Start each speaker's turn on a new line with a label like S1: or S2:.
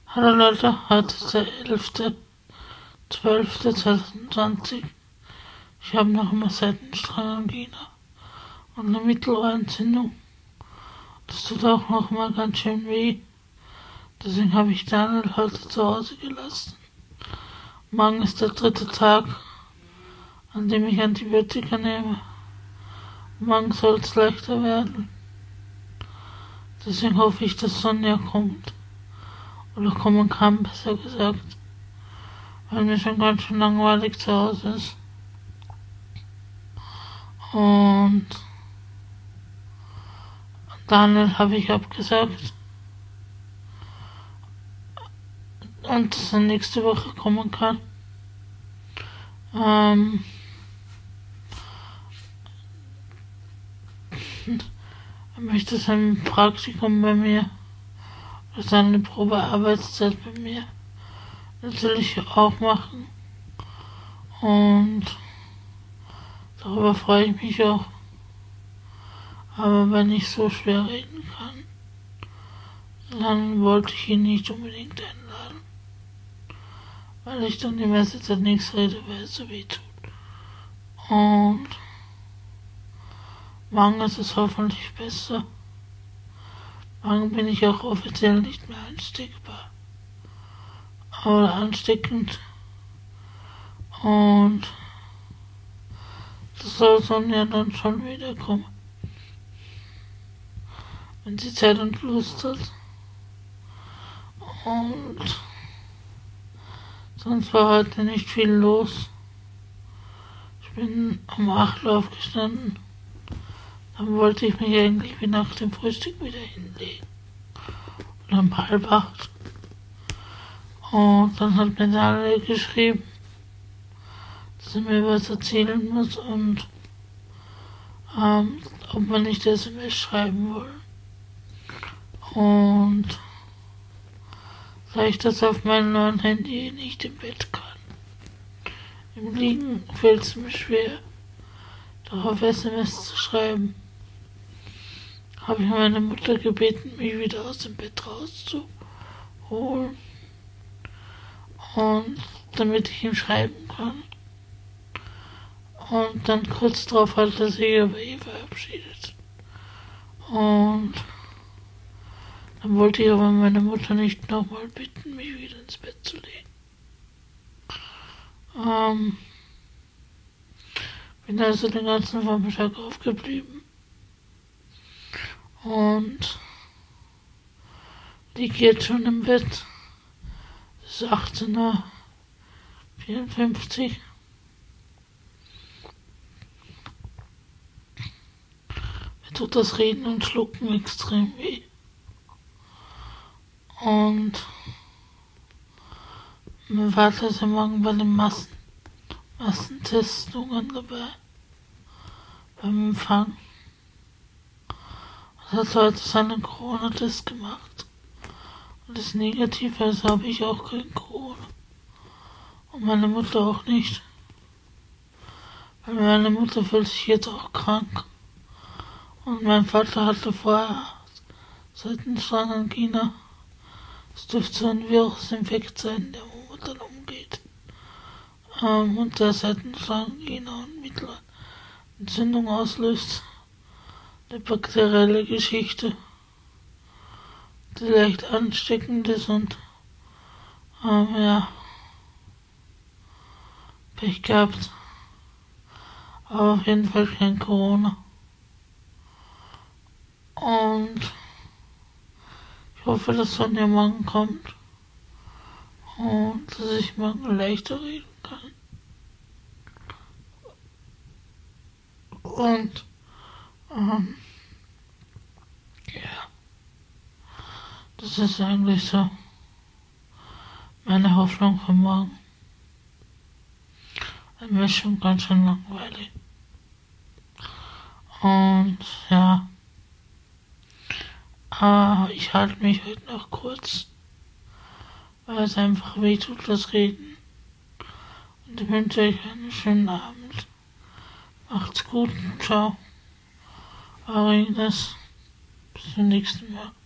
S1: Hallo Leute, heute ist der 11.12.2020. Ich habe noch immer Seitenstrangangina und eine Mittelohrentzündung. Das tut auch noch mal ganz schön weh. Deswegen habe ich Daniel heute zu Hause gelassen. Morgen ist der 3. Tag, an dem ich Antibiotika nehme. Morgen soll es leichter werden. Deswegen hoffe ich, dass Sonja kommt. Oder kommen kann, besser gesagt. Weil mir schon ganz schön langweilig zu Hause ist. Und Daniel habe ich abgesagt. Und dass er nächste Woche kommen kann. Er möchte sein Praktikum bei mir, oder seine Probearbeitszeit bei mir natürlich auch machen. Und darüber freue ich mich auch. Aber wenn ich so schwer reden kann, dann wollte ich ihn nicht unbedingt einladen. Weil ich dann die meiste Zeit nichts rede, weil es so weh tut. Und morgen ist es hoffentlich besser. Morgen bin ich auch offiziell nicht mehr ansteckbar. Oder ansteckend. Und das soll Sonja dann schon wiederkommen. Wenn sie Zeit und Lust hat. Und sonst war heute nicht viel los. Ich bin um 8 Uhr aufgestanden. Dann wollte ich mich eigentlich wie nach dem Frühstück wieder hinlegen. Oder um 7:30. Und dann hat mir Daniel geschrieben, dass er mir was erzählen muss und ob wir nicht SMS schreiben wollen. Und da ich das auf meinem neuen Handy nicht im Bett kann. Im Liegen fällt es mir schwer, darauf SMS zu schreiben. Habe ich meine Mutter gebeten, mich wieder aus dem Bett rauszuholen. Und damit ich ihm schreiben kann. Und dann kurz darauf hat er sich aber verabschiedet. Und dann wollte ich aber meine Mutter nicht nochmal bitten, mich wieder ins Bett zu legen. Bin also den ganzen Vormittag aufgeblieben. Und liege jetzt schon im Bett. Es ist 18:54 Uhr. Mir tut das Reden und Schlucken extrem weh. Und mein Vater ist ja morgen bei den Massentestungen dabei. Beim Empfang. Er hat heute seinen Corona-Test gemacht. Und ist negativ, also habe ich auch kein Corona. Und meine Mutter auch nicht. Weil meine Mutter fühlt sich jetzt auch krank. Und mein Vater hatte vorher Seitenstrangangina. Es dürfte so ein Virusinfekt sein, der dann umgeht. Und der Seitenstrangangina und Mittelohrentzündung auslöst. Eine bakterielle Geschichte, die leicht ansteckend ist und Pech gehabt. Aber auf jeden Fall kein Corona. Und ich hoffe, dass Sonja morgen kommt und dass ich morgen leichter reden kann. Und das ist eigentlich so meine Hoffnung für morgen. Mir ist schon ganz schön langweilig. Und ja, ich halte mich heute noch kurz, weil es einfach weh tut, das Reden. Und ich wünsche euch einen schönen Abend. Macht's gut. Ciao. Eure Ines. Bis zum nächsten Mal.